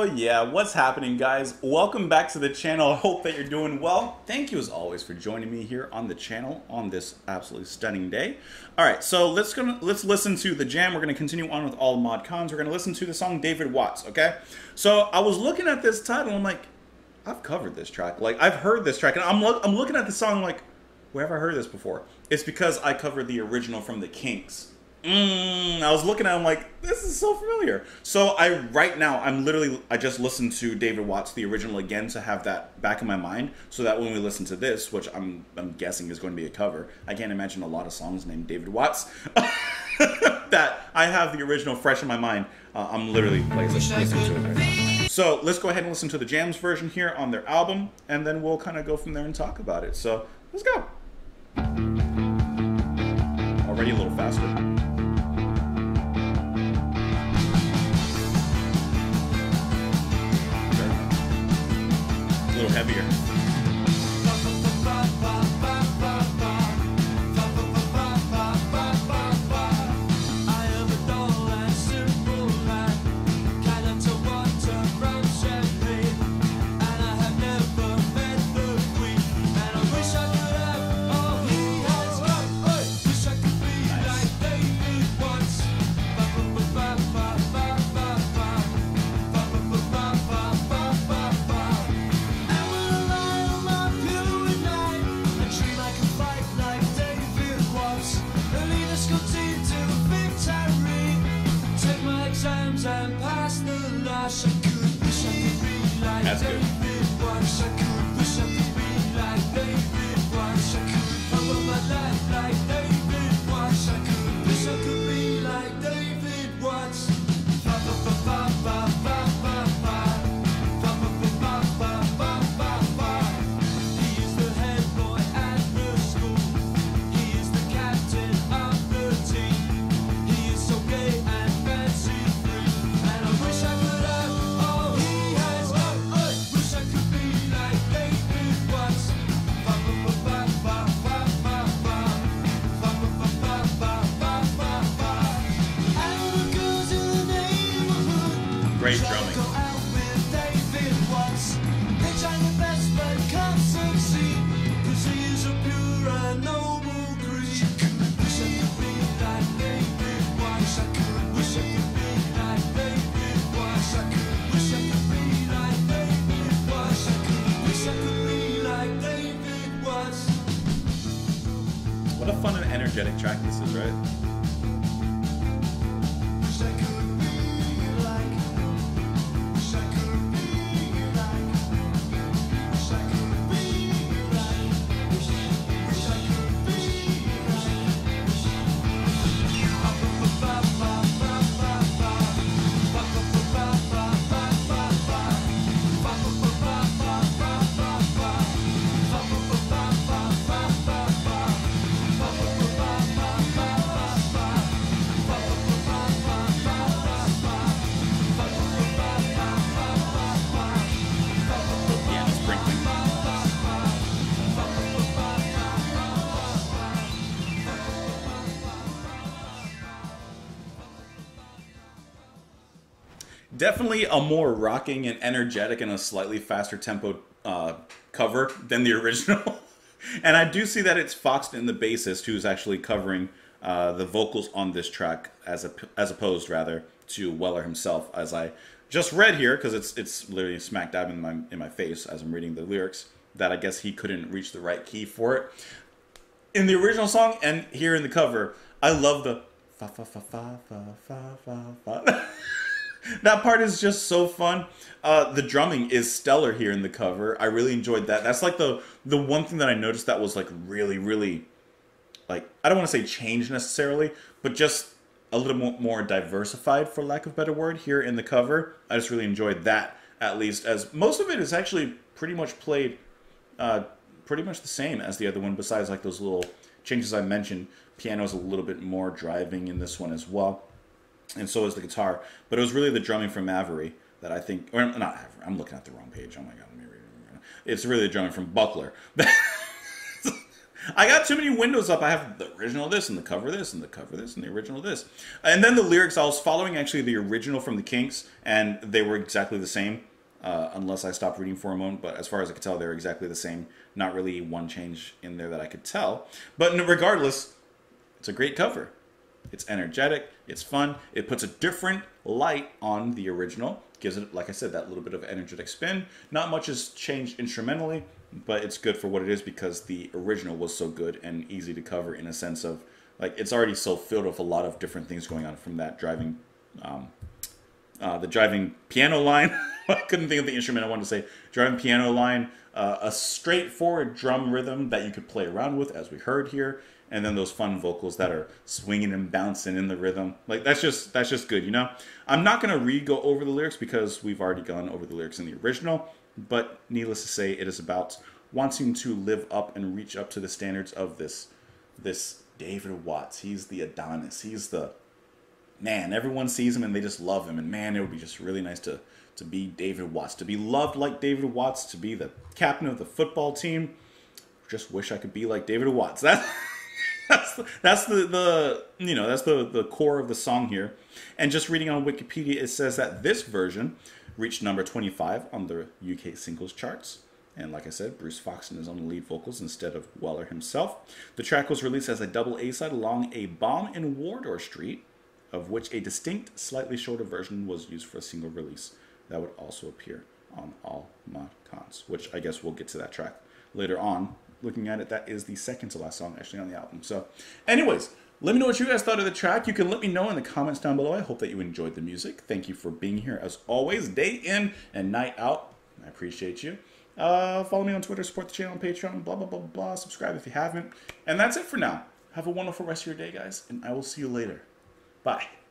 yeah, what's happening, guys? Welcome back to the channel. I hope that you're doing well. Thank you as always for joining me here on the channel on this absolutely stunning day. All right, so let's listen to the jam. We're gonna continue on with all mod cons. We're gonna listen to the song David Watts. Okay, so I was looking at this title. I'm like, I've covered this track. Like I've heard this track, and I'm looking at the song like, where have I heard this before? It's because I covered the original from the Kinks. I was looking at him like, this is so familiar. So right now, I just listened to David Watts, the original again, to have that back in my mind, so that when we listen to this, which I'm guessing is going to be a cover, I can't imagine a lot of songs named David Watts, that I have the original fresh in my mind. I'm literally like listening to it right now. So let's go ahead and listen to the Jams version here on their album, and then we'll kind of go from there and talk about it. So let's go. Already a little faster. A little heavier. That's good. Great drumming. What a fun and energetic track this is, right? Definitely a more rocking and energetic and a slightly faster tempo cover than the original. And I do see that it's Foxton, the bassist, who's actually covering the vocals on this track as opposed rather to Weller himself, as I just read here, because it's literally smack dab in my face as I'm reading the lyrics, that I guess he couldn't reach the right key for it. In the original song and here in the cover, I love the fa fa fa fa fa fa fa fa. That part is just so fun. The drumming is stellar here in the cover. I really enjoyed that. That's like the one thing that I noticed that was like really, like, I don't want to say changed necessarily, but just a little more diversified, for lack of a better word, here in the cover. I just really enjoyed that, at least, as most of it is actually pretty much played pretty much the same as the other one, besides like those little changes I mentioned. Piano's a little bit more driving in this one as well. And so is the guitar. But it was really the drumming from Avery that I think, or not Avery, I'm looking at the wrong page. Oh my God, let me read it. It's really the drumming from Buckler. I got too many windows up. I have the original this and the cover this and the cover this and the original this. And then the lyrics, I was following actually the original from the Kinks, and they were exactly the same, unless I stopped reading for a moment. But as far as I could tell, they were exactly the same. Not really one change in there that I could tell. But regardless, it's a great cover. It's energetic. It's fun. It puts a different light on the original. Gives it, like I said, that little bit of energetic spin. Not much has changed instrumentally, but it's good for what it is because the original was so good and easy to cover in a sense of, like, it's already so filled with a lot of different things going on from that driving, the driving piano line. I couldn't think of the instrument I wanted to say. Driving piano line, a straightforward drum rhythm that you could play around with, as we heard here, and then those fun vocals that are swinging and bouncing in the rhythm. Like, that's just good, you know? I'm not going to go over the lyrics because we've already gone over the lyrics in the original, but needless to say, it is about wanting to live up and reach up to the standards of this David Watts. He's the Adonis. He's the man. Everyone sees him and they just love him. And man, it would be just really nice to be David Watts, to be loved like David Watts, to be the captain of the football team. Just wish I could be like David Watts. That's the core of the song here. And just reading on Wikipedia, it says that this version reached number 25 on the UK singles charts. And like I said, Bruce Foxton is on the lead vocals instead of Weller himself. The track was released as a double A-side along A Bomb in Wardour Street, of which a distinct, slightly shorter version was used for a single release. That would also appear on All My Cons, which I guess we'll get to that track later on. Looking at it, that is the second to last song actually on the album. So anyways, let me know what you guys thought of the track. You can let me know in the comments down below. I hope that you enjoyed the music. Thank you for being here as always, day in and night out. I appreciate you. Follow me on Twitter, support the channel on Patreon, blah, blah, blah, blah. Subscribe if you haven't. And that's it for now. Have a wonderful rest of your day, guys, and I will see you later. Bye.